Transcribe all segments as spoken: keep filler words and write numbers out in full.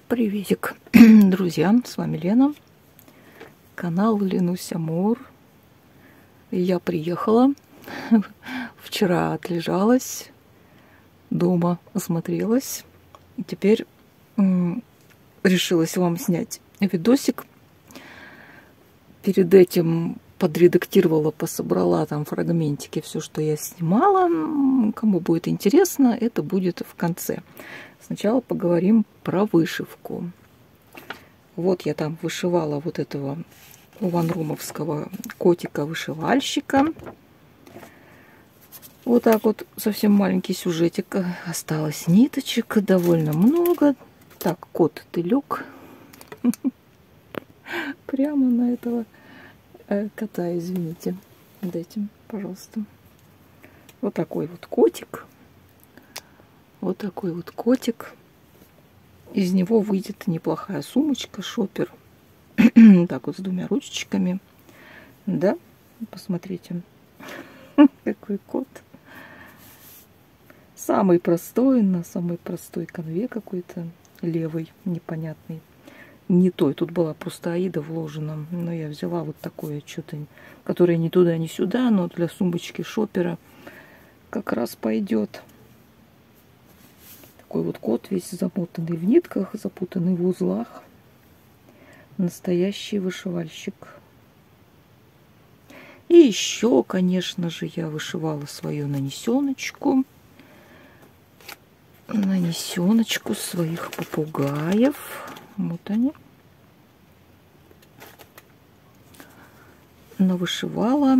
Приветик, друзья, с вами Лена, канал Ленуся Мур. Я приехала, вчера отлежалась, дома осмотрелась, и теперь м, решилась вам снять видосик. Перед этим подредактировала, пособрала там фрагментики, все, что я снимала. Кому будет интересно, это будет в конце. Сначала поговорим про вышивку. Вот я там вышивала вот этого ванрумовского котика-вышивальщика. Вот так вот, совсем маленький сюжетик. Осталось ниточек довольно много. Так, кот, ты лег прямо на этого кота, извините. Дайте, пожалуйста. Вот такой вот котик. Вот такой вот котик. Из него выйдет неплохая сумочка, шопер. Так вот, с двумя ручечками. Да, посмотрите. Какой кот. Самый простой, на самой простой конве какой-то. Левый, непонятный. Не той. Тут была просто аида вложена. Но я взяла вот такое что-то, которое ни туда, ни сюда. Но для сумочки шопера как раз пойдет. Такой вот кот, весь замотанный в нитках, запутанный в узлах. Настоящий вышивальщик. И еще, конечно же, я вышивала свою нанесеночку. Нанесеночку своих попугаев. Вот они. Навышивала.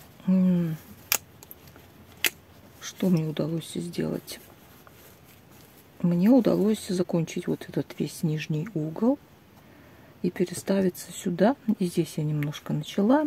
Что мне удалось сделать? Мне удалось закончить вот этот весь нижний угол и переставиться сюда. И здесь я немножко начала.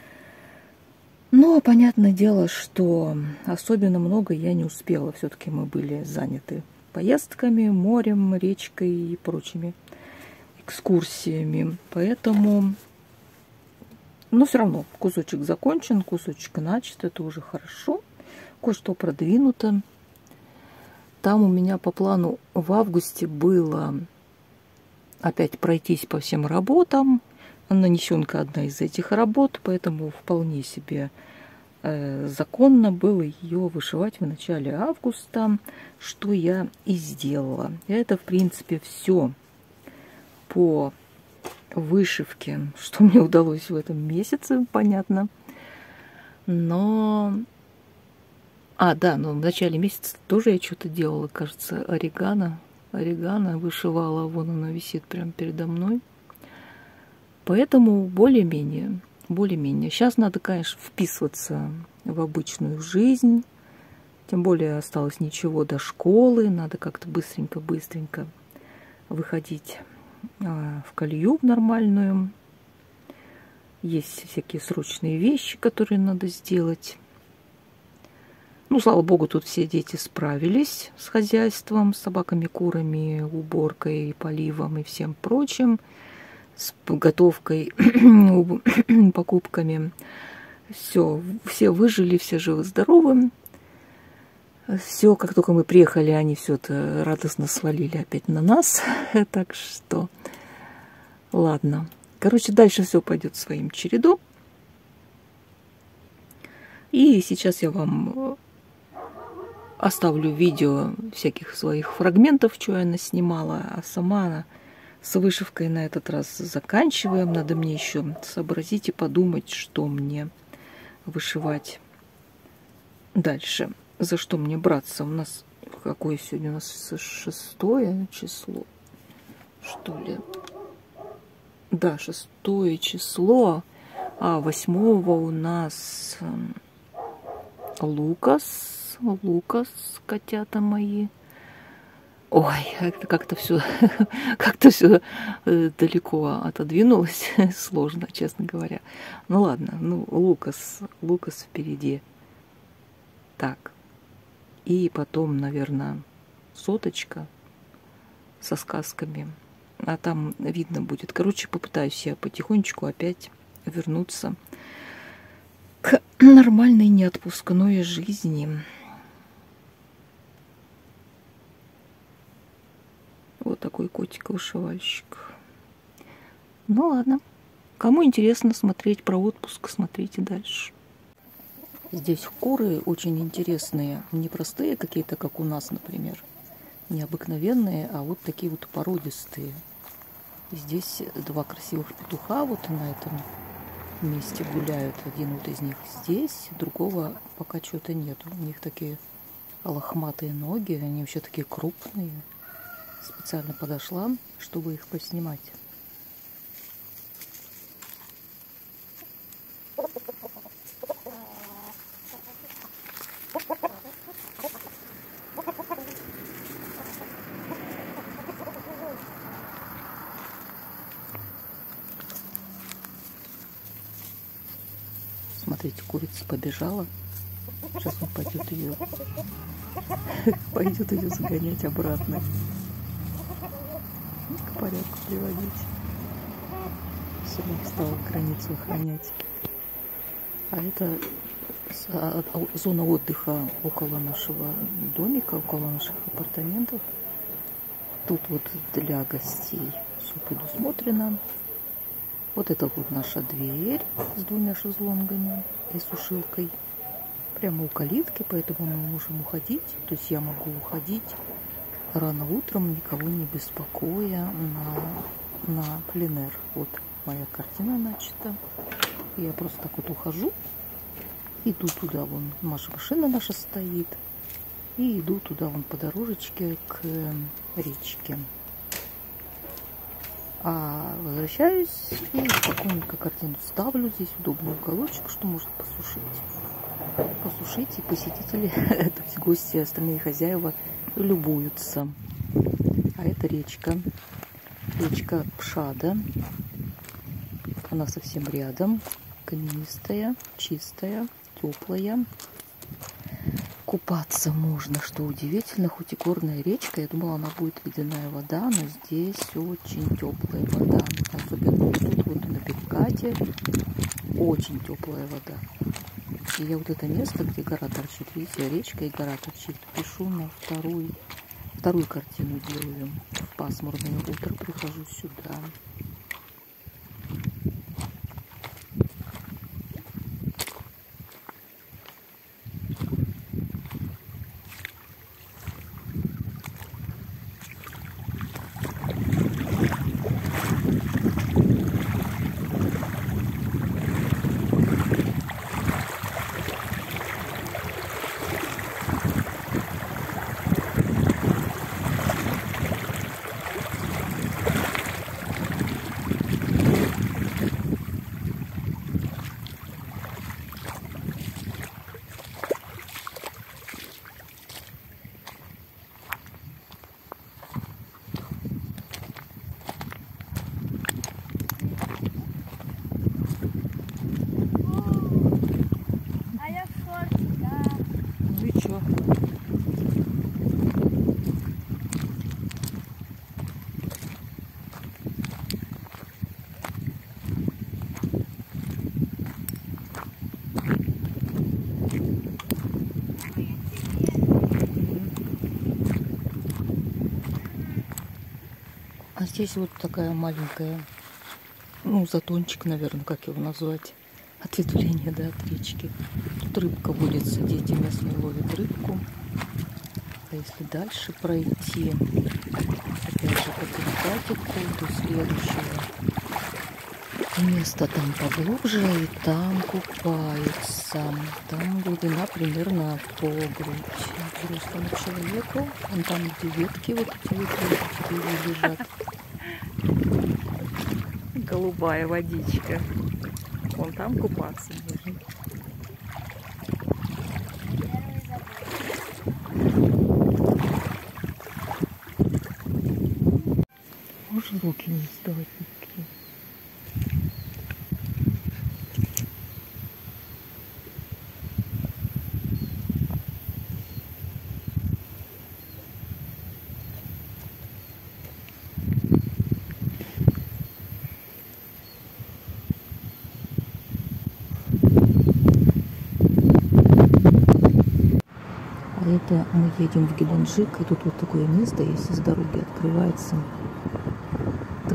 Но понятное дело, что особенно много я не успела. Все-таки мы были заняты поездками, морем, речкой и прочими экскурсиями. Поэтому, но все равно кусочек закончен, кусочек начат. Это уже хорошо. Кое-что продвинуто. Там у меня по плану в августе было опять пройтись по всем работам. Нанесенка одна из этих работ, поэтому вполне себе э, законно было ее вышивать в начале августа, что я и сделала. Это, в принципе, все по вышивке, что мне удалось в этом месяце, понятно. Но... А, да, но в начале месяца тоже я что-то делала, кажется, орегано. Орегано вышивала, вон она висит прямо передо мной. Поэтому более-менее, более-менее. Сейчас надо, конечно, вписываться в обычную жизнь. Тем более осталось ничего до школы. Надо как-то быстренько-быстренько выходить а, в колею нормальную. Есть всякие срочные вещи, которые надо сделать. Ну, слава богу, тут все дети справились с хозяйством, с собаками, курами, уборкой, поливом и всем прочим, с готовкой, покупками. Все, все выжили, все живы-здоровы. Все, как только мы приехали, они все это радостно свалили опять на нас. Так что, ладно. Короче, дальше все пойдет своим чередом. И сейчас я вам оставлю видео всяких своих фрагментов, что я наснимала, а сама она с вышивкой на этот раз заканчиваем. Надо мне еще сообразить и подумать, что мне вышивать дальше, за что мне браться. У нас какое сегодня у нас шестое число, что ли? Да, шестое число, а восьмого у нас Лукас. Лукас, котята мои. Ой, как-то все как-то все далеко отодвинулось. Сложно, честно говоря. Ну ладно, ну Лукас, Лукас впереди. Так. И потом, наверное, соточка со сказками. А там видно будет. Короче, попытаюсь я потихонечку опять вернуться к нормальной неотпускной жизни. Вот такой котик. котика-вышивальщик. Ну ладно. Кому интересно смотреть про отпуск, смотрите дальше. Здесь куры очень интересные. Не простые какие-то, как у нас, например. Необыкновенные, а вот такие вот породистые. Здесь два красивых петуха вот на этом месте гуляют. Один вот из них здесь, другого пока что-то нету. У них такие лохматые ноги, они вообще такие крупные. Специально подошла, чтобы их поснимать. Смотрите, курица побежала. Сейчас он пойдет ее, пойдет ее загонять обратно. К порядку приводить. Собака стала границу охранять. А это зона отдыха около нашего домика, около наших апартаментов. Тут вот для гостей все предусмотрено. Вот это вот наша дверь с двумя шезлонгами и сушилкой. Прямо у калитки, поэтому мы можем уходить. То есть я могу уходить рано утром, никого не беспокоя, на, на пленэр. Вот моя картина начата. Я просто так вот ухожу. Иду туда, вон наша машина наша стоит. И иду туда вон по дорожечке к речке. А возвращаюсь и спокойненько картину ставлю. Здесь удобный уголочек, что может посушить. Посушить, и посетители, то есть гости, остальные хозяева любуются. А это речка. Речка Пшада. Она совсем рядом. Каменистая, чистая, теплая. Купаться можно, что удивительно, хоть и горная речка. Я думала, она будет ледяная вода, но здесь очень теплая вода. Особенно вот тут вот на перекате очень теплая вода. И я вот это место, где гора торчит, видите, речка и гора торчит, пишу на вторую, вторую картину делаю. В пасмурное утро прихожу сюда. А здесь вот такая маленькая, ну, затончик, наверное, как его назвать, ответвление, да, от речки. Тут рыбка водится, дети местные ловят рыбку. А если дальше пройти, опять же, по перекатику до следующего места, там поглубже, и там купаются. Там глубина примерно по грудь взрослому человеку. Вон там, где ветки, вот эти ветки лежат. Голубая водичка. Вон там купаться можно. Может, звуки не издавать никакие. Это мы едем в Геленджик, и тут вот такое место, если с дороги открывается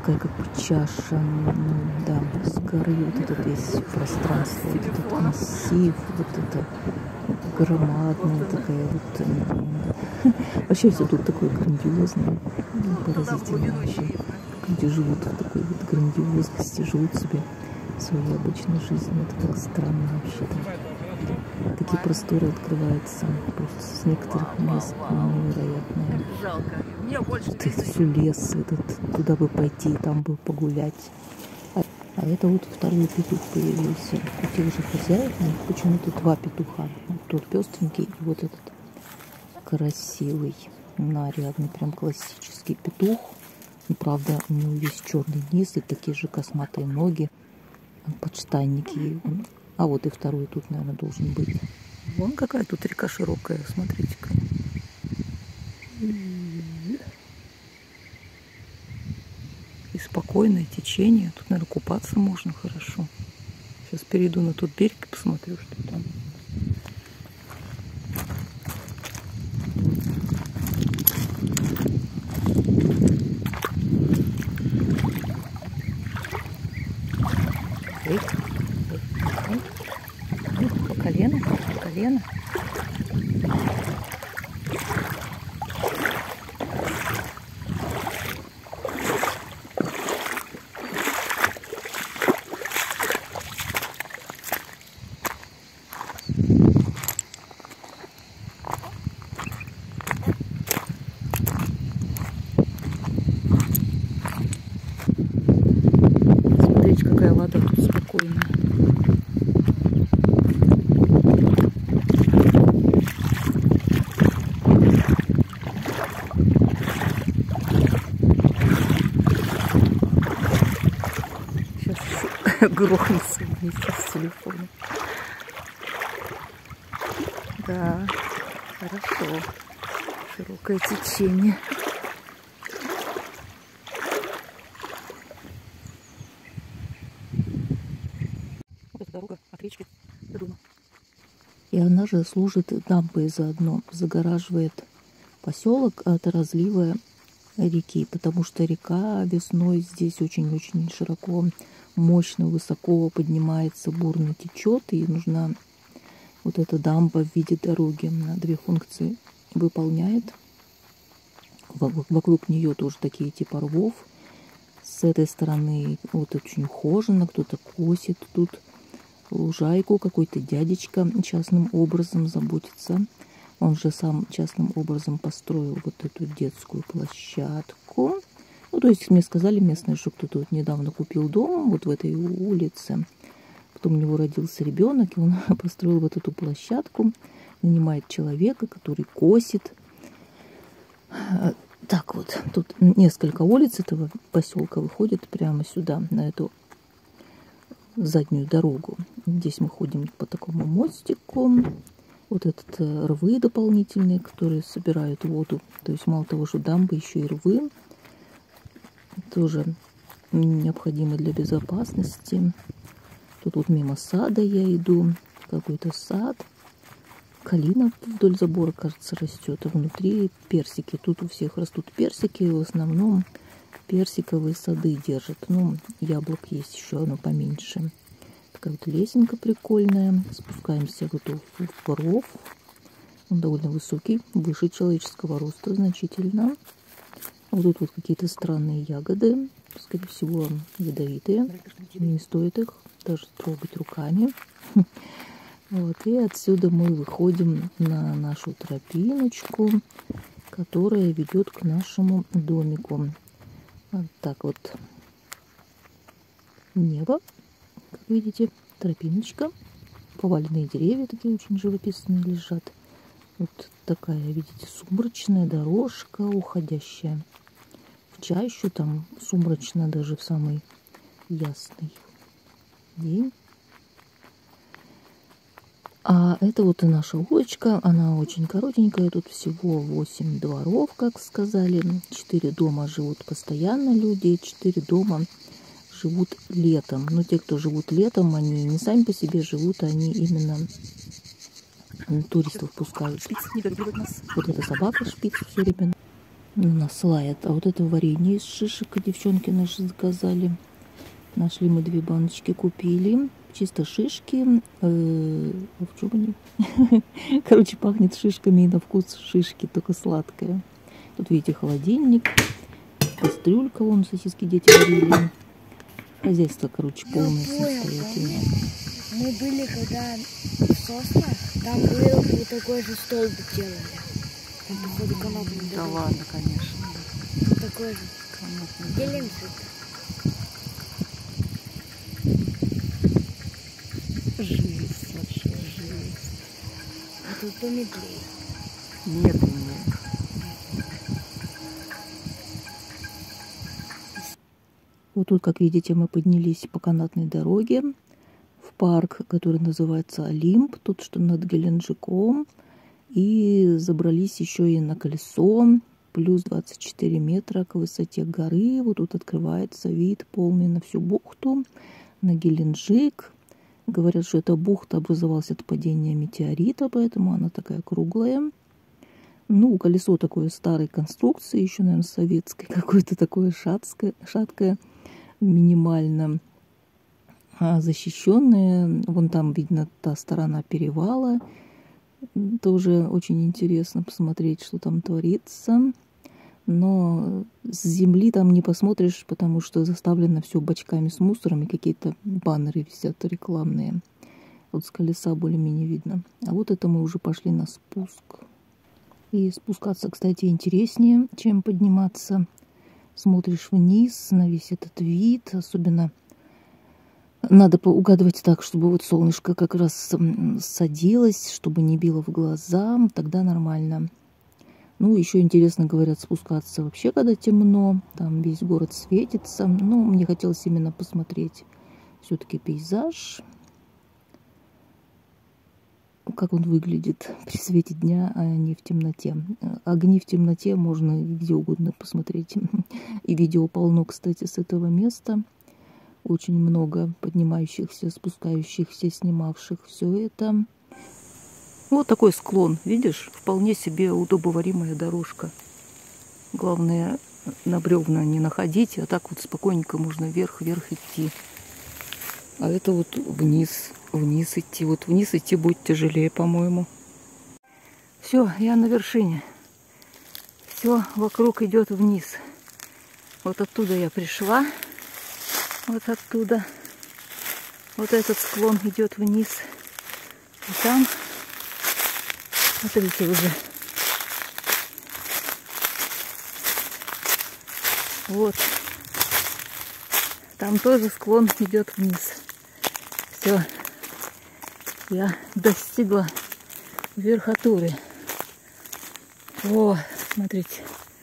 такая как бы чаша, ну, да, с горы, вот это весь пространство, вот этот массив, вот это громадная такая вот, вообще все тут такое грандиозное, поразительно вообще. Люди живут в такой вот грандиозности, живут себе своей обычной жизнью, это так странно вообще-то. Такие просторы открываются просто с некоторых мест, невероятные. Жалко. Мне больше. Вот это все лес, этот, туда бы пойти, там бы погулять. А, а это вот второй петух появился. У тех же хозяев, почему-то два петуха. Вот тот пестренький и вот этот красивый, нарядный, прям классический петух. Ну, правда, у него весь черный низ и такие же косматые ноги, подштанники. А вот и второй тут, наверное, должен быть. Вон какая тут река широкая, смотрите-ка. И спокойное течение. Тут, наверное, купаться можно хорошо. Сейчас перейду на тот берег и посмотрю, что там. Эй, эй, эй. По колено, по колено. Смотрите, какая вода тут спокойная. Сейчас грохнется вместе с телефоном. Да, хорошо. Широкое течение. Вот дорога от речки до дома. И она же служит дамбой заодно, загораживает поселок от разлива реки, потому что река весной здесь очень-очень широко, мощно, высоко поднимается, бурно течет, и нужна вот эта дамба в виде дороги. Она две функции выполняет. Вокруг нее тоже такие типа рвов. С этой стороны вот очень ухоженно, кто-то косит тут лужайку, какой-то дядечка частным образом заботится. Он же сам частным образом построил вот эту детскую площадку. Ну, то есть мне сказали местные, что кто-то вот недавно купил дом вот в этой улице. Потом у него родился ребенок, и он построил вот эту площадку, нанимает человека, который косит. Так вот, тут несколько улиц этого поселка выходит прямо сюда, на эту заднюю дорогу. Здесь мы ходим по такому мостику. Вот этот рвы дополнительные, которые собирают воду. То есть мало того, что дамбы, еще и рвы. Тоже необходимы для безопасности. Тут вот мимо сада я иду. Какой-то сад. Калина вдоль забора, кажется, растет. А внутри персики. Тут у всех растут персики. В основном персиковые сады держат. Ну, яблок есть еще, но поменьше. Такая вот лесенка прикольная. Спускаемся в эту в ров. Он довольно высокий, выше человеческого роста значительно. Вот тут вот какие-то странные ягоды. Скорее всего, ядовитые. Не стоит их даже трогать руками. Вот, и отсюда мы выходим на нашу тропиночку, которая ведет к нашему домику. Вот так вот небо, как видите, тропиночка, поваленные деревья такие очень живописные лежат. Вот такая, видите, сумрачная дорожка, уходящая в чащу, там сумрачно даже в самый ясный день. А это вот и наша улочка, она очень коротенькая, тут всего восемь дворов, как сказали. четыре дома живут постоянно люди, четыре дома живут летом. Но те, кто живут летом, они не сами по себе живут, они именно туристов пускают. Шпиц не любит нас. Вот эта собака Шпиц все время у нас лает. А вот это варенье из шишек девчонки наши заказали. Нашли мы две баночки, купили. Чисто шишки. Э, в чем они? Короче, пахнет шишками и на вкус шишки, только сладкое. Тут, видите, холодильник. Кастрюлька, вон сосиски дети варили. Хозяйство, короче, полное самостоятельное. Мы были, когда в Соснах, там был вот такой же столб делали. Там, походу, канатный. Да дорога. Ладно, конечно. Тут такой же. Геленджик. Жесть, вообще жесть. А тут помедлее. Медленнее. Вот тут, как видите, мы поднялись по канатной дороге в парк, который называется Олимп, тут что над Геленджиком, и забрались еще и на колесо, плюс двадцать четыре метра к высоте горы. Вот тут открывается вид полный на всю бухту, на Геленджик. Говорят, что эта бухта образовалась от падения метеорита, поэтому она такая круглая. Ну, колесо такое старой конструкции, еще, наверное, советской, какое-то такое шаткое, шаткое. Минимально защищенные. Вон там видно та сторона перевала. Тоже очень интересно посмотреть, что там творится. Но с земли там не посмотришь, потому что заставлено все бачками с мусором, и какие-то баннеры висят рекламные. Вот с колеса более-менее видно. А вот это мы уже пошли на спуск. И спускаться, кстати, интереснее, чем подниматься. Смотришь вниз на весь этот вид, особенно надо угадывать так, чтобы вот солнышко как раз садилось, чтобы не било в глаза, тогда нормально. Ну, еще интересно, говорят, спускаться вообще, когда темно, там весь город светится. Но мне хотелось именно посмотреть все-таки пейзаж, как он выглядит при свете дня, а не в темноте. Огни в темноте можно где угодно посмотреть. И видео полно, кстати, с этого места. Очень много поднимающихся, спускающихся, снимавших все это. Вот такой склон, видишь? Вполне себе удобоваримая дорожка. Главное, на бревна не находить, а так вот спокойненько можно вверх-вверх идти. А это вот вниз, вниз идти. Вот вниз идти будет тяжелее, по-моему. Все, я на вершине. Все вокруг идет вниз. Вот оттуда я пришла. Вот оттуда. Вот этот склон идет вниз. И там, смотрите, уже. Вот. Там тоже склон идет вниз. Все. Я достигла верхотуры. О, смотрите.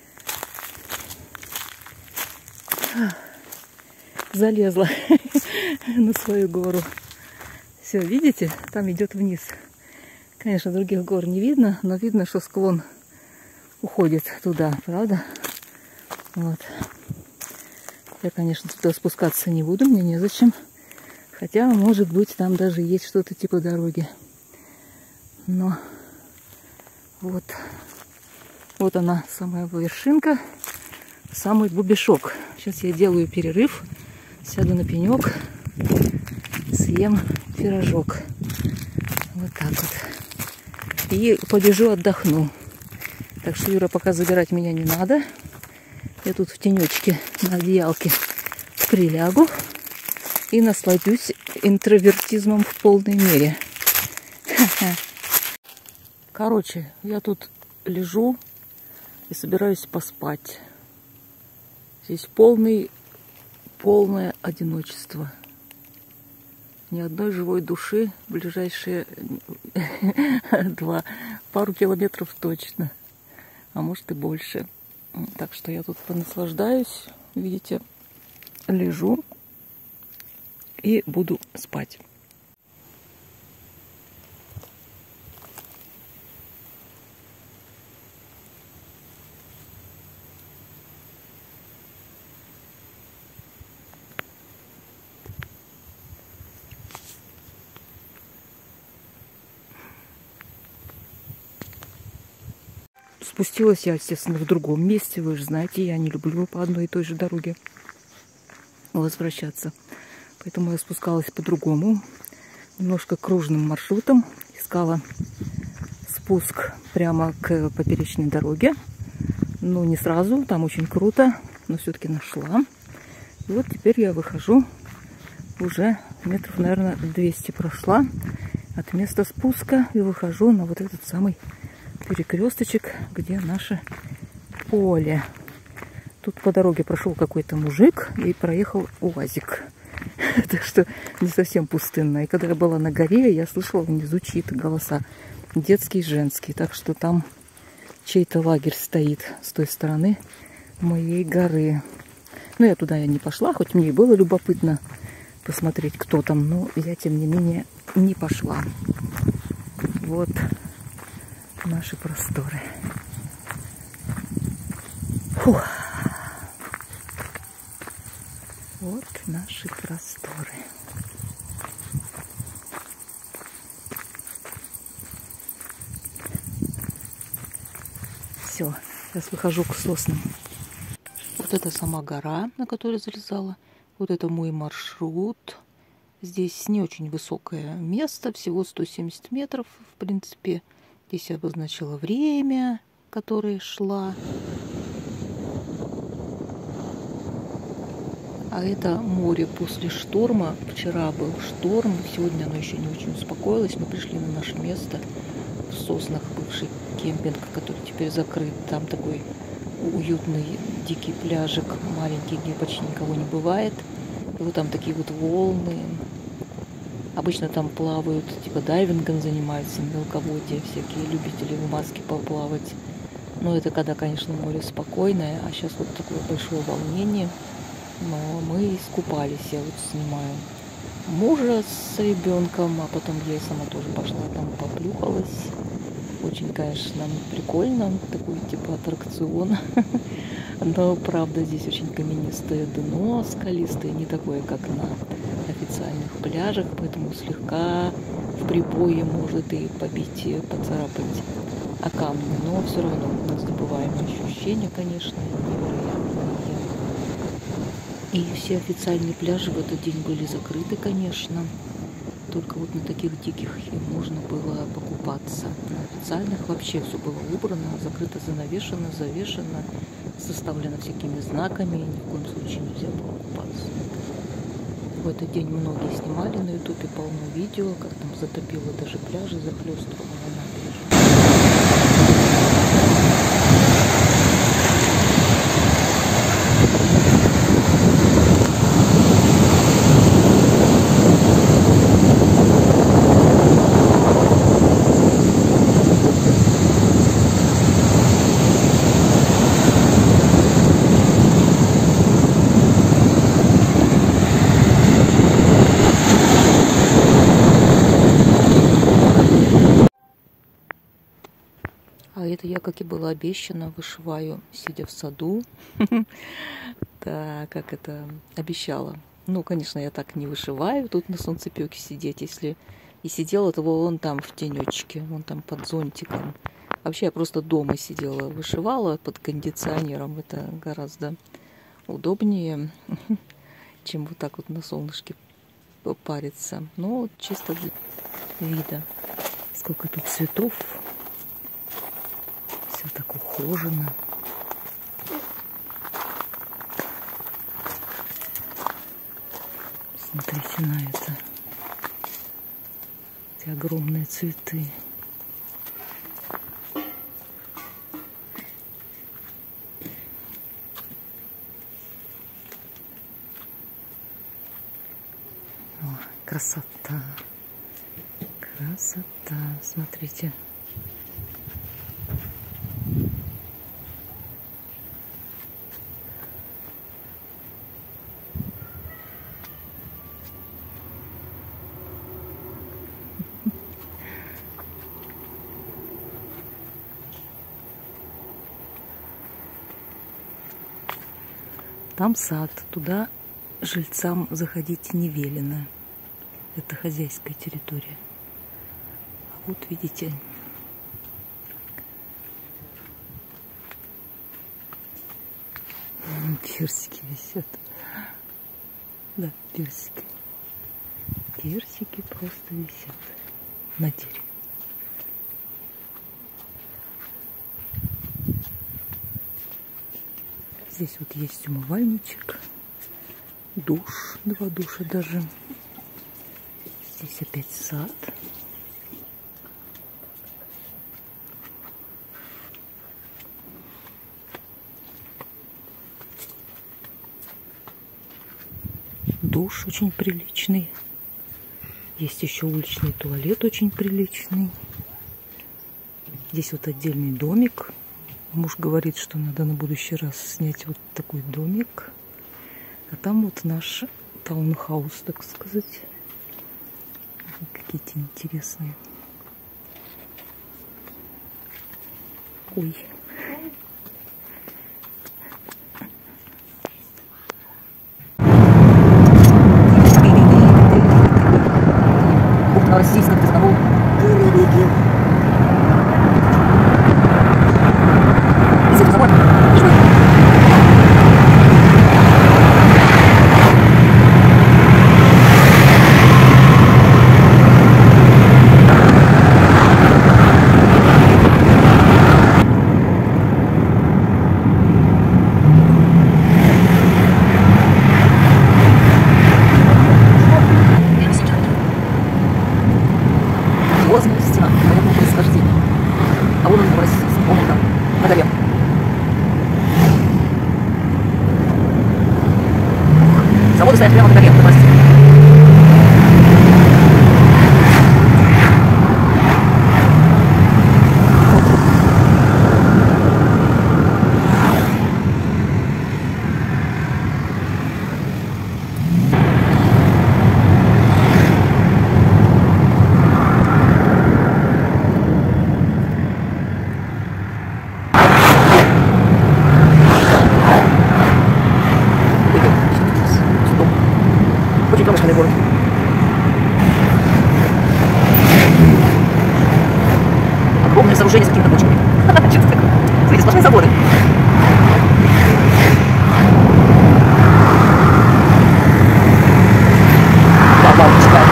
Залезла на свою гору. Все, видите? Там идет вниз. Конечно, других гор не видно, но видно, что склон уходит туда, правда? Вот. Я, конечно, туда спускаться не буду, мне незачем. Хотя, может быть, там даже есть что-то типа дороги. Но вот, вот она, самая вершинка, самый бубешок. Сейчас я делаю перерыв, сяду на пенек, съем пирожок. Вот так вот. И побежу отдохну. Так что, Юра, пока забирать меня не надо. Я тут в тенечке на одеялке прилягу и насладюсь интровертизмом в полной мере. Короче, я тут лежу и собираюсь поспать. Здесь полный, полное одиночество. Ни одной живой души в ближайшие два, пару километров точно, а может и больше. Так что я тут понаслаждаюсь, видите, лежу и буду спать. спустилась я, естественно, в другом месте. Вы же знаете, я не люблю по одной и той же дороге возвращаться. Поэтому я спускалась по-другому, немножко кружным маршрутом. Искала спуск прямо к поперечной дороге. Но не сразу, там очень круто, но все-таки нашла. И вот теперь я выхожу, уже метров, наверное, двести прошла от места спуска и выхожу на вот этот самый перекресточек, где наше поле. Тут по дороге прошел какой-то мужик и проехал УАЗик. Так что не совсем пустынно. И когда я была на горе, я слышала внизу чьи-то голоса. Детский и женский. Так что там чей-то лагерь стоит с той стороны моей горы. Ну, я туда я не пошла, хоть мне и было любопытно посмотреть, кто там. Но я, тем не менее, не пошла. Вот наши просторы. Фух. Вот наши просторы. Все, сейчас выхожу к соснам. Вот это сама гора, на которую залезала. Вот это мой маршрут. Здесь не очень высокое место, всего сто семьдесят метров, в принципе. Здесь я обозначила время, которое шла. А это море после шторма. Вчера был шторм, сегодня оно еще не очень успокоилось. Мы пришли на наше место в Соснах, бывший кемпинг, который теперь закрыт. Там такой уютный дикий пляжик, маленький, где почти никого не бывает. И вот там такие вот волны. Обычно там плавают, типа дайвингом занимаются, мелководье, всякие любители в маске поплавать. Но это когда, конечно, море спокойное, а сейчас вот такое большое волнение. Но мы искупались, я вот снимаю мужа с ребенком, а потом я и сама тоже пошла там поплюхалась. Очень, конечно, прикольно, такой типа аттракцион. Но, правда, здесь очень каменистое дно, скалистое, не такое, как на официальных пляжах, поэтому слегка в прибое может и побить, и поцарапать о камни. Но все равно незабываемые ощущения, конечно, невероятные. И все официальные пляжи в этот день были закрыты, конечно. Только вот на таких диких можно было покупаться. На официальных вообще все было убрано, закрыто, занавешено, завешено, составлено всякими знаками. Ни в коем случае нельзя было купаться. В этот день многие снимали на ютубе полно видео, как там затопило даже пляжи, захлестывало набережную. А это я, как и было обещано, вышиваю, сидя в саду. Да, как это обещала. Ну, конечно, я так не вышиваю тут на солнцепёке сидеть. Если и сидела, то вон там в тенечке, вон там под зонтиком. Вообще я просто дома сидела, вышивала под кондиционером. Это гораздо удобнее, чем вот так вот на солнышке париться. Но вот чисто для вида. Сколько тут цветов. Все так ухожено. Смотрите на это. Эти огромные цветы. О, красота. Красота. Смотрите. Там сад, туда жильцам заходить не велено. Это хозяйская территория. А вот видите, персики висят. Да, персики. Персики просто висят на дереве. Здесь вот есть умывальничек, душ, два душа даже. Здесь опять сад. Душ очень приличный. Есть еще уличный туалет очень приличный. Здесь вот отдельный домик. Муж говорит, что надо на будущий раз снять вот такой домик. А там вот наш таунхаус, так сказать. Какие-то интересные. Ой. Российском разговор. Заводы стоят прямо на горе, в массе. Очень промышленный город. Огромное сооружение с какими-то бочками. Что-то такое. Смотрите, сплошные заводы. Вау, вау, шикарно.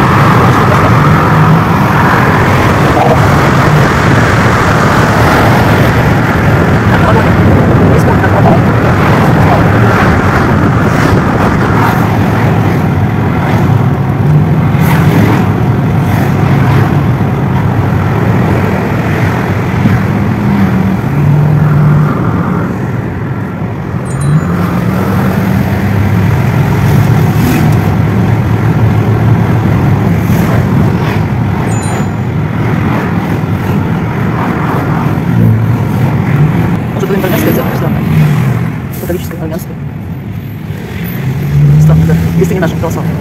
Католическое армянство. Странно, да? Если не нашим православным.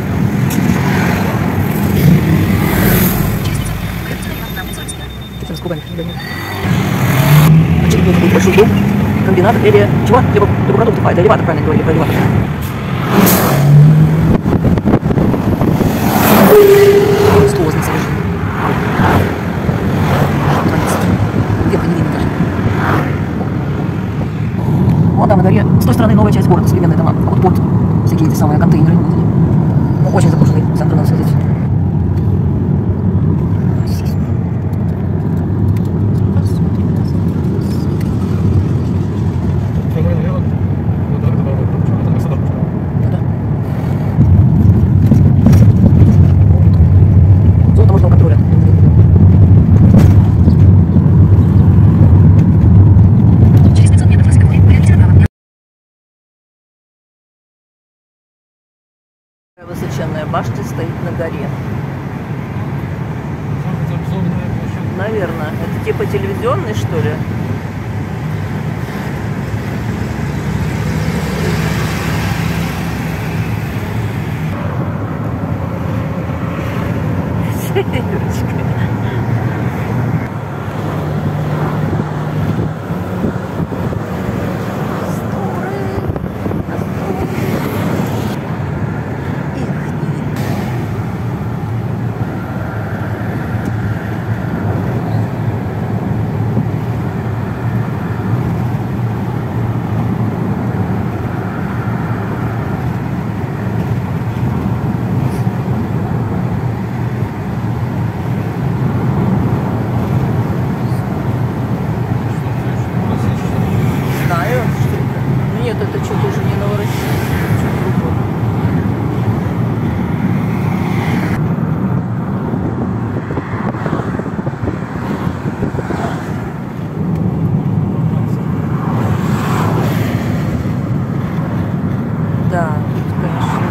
С кубами. Очередной такой большой дом. Комбинат или чего? Либо продуктов, а это элеватор, правильно говорили, про элеватор. Монструозное сооружение. Вверх не видно даже. Вот там на горе, с той стороны новая часть города, современные дома. А вот порт, всякие эти самые контейнеры. Ну, очень загруженный центр, надо сказать. Высоченная башня стоит на горе. Наверное. Это типа телевизионный, что ли? Да, тут, конечно.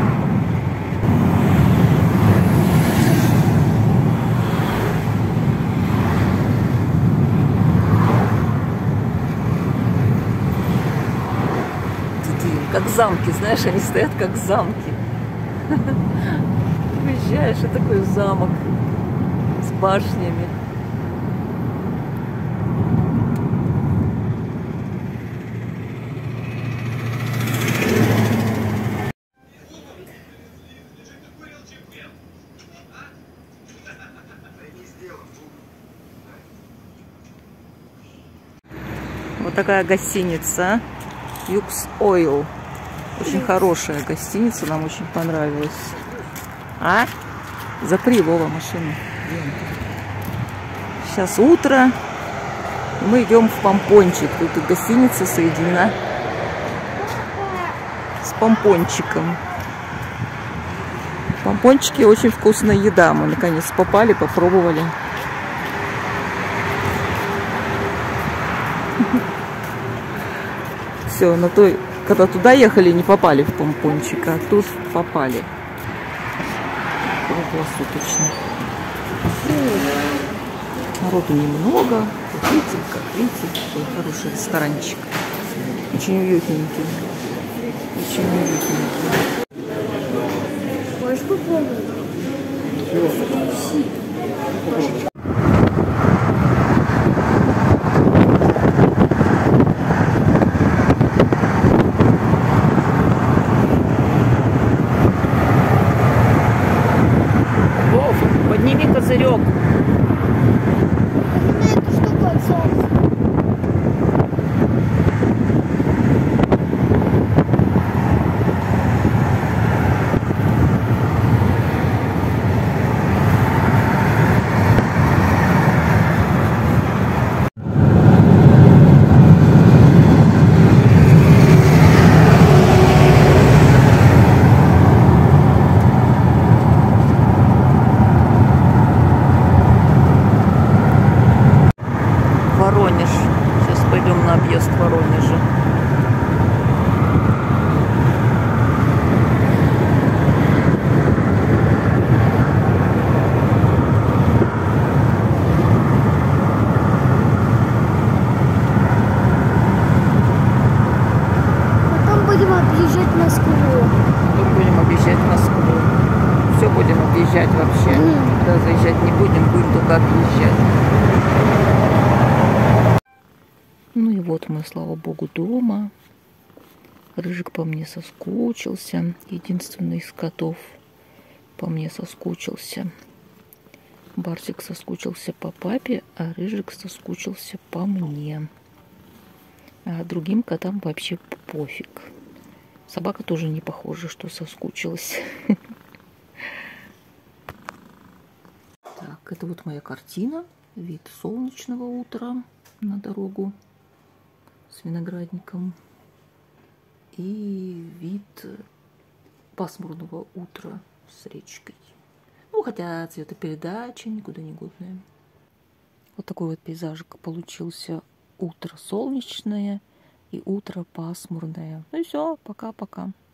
Как замки, знаешь, они стоят как замки. Выезжаешь, и такой замок с башнями. Вот такая гостиница Юкс Ойл. Очень хорошая гостиница, нам очень понравилась. А? Запри, Вова, машину. Сейчас утро, и мы идем в Помпончик. Тут и гостиница соединена с Помпончиком. В Помпончике очень вкусная еда. Мы наконец попали, попробовали. Все, на той, когда туда ехали, не попали в Помпончик, а тут попали. Круглосуточно. Народу немного. Вот видите, как видите, такой хороший ресторанчик. Очень уютненький. Очень уютненький. Можешь попробовать? Подними козырек. Эту штуку от солнца. Воронеж. Сейчас пойдем на объезд Воронежа. Потом будем объезжать Москву. Потом будем объезжать Москву. Все будем объезжать вообще. Mm. Туда заезжать не будем, будем только объезжать. Ну и вот мы, слава богу, дома. Рыжик по мне соскучился. Единственный из котов по мне соскучился. Барсик соскучился по папе, а Рыжик соскучился по мне. А другим котам вообще пофиг. Собака тоже не похожа, что соскучилась. Так, это вот моя картина. Вид солнечного утра на дорогу с виноградником. И вид пасмурного утра с речкой. Ну, хотя цветопередача никуда не годная. Вот такой вот пейзажик получился. Утро солнечное и утро пасмурное. Ну и все, пока-пока.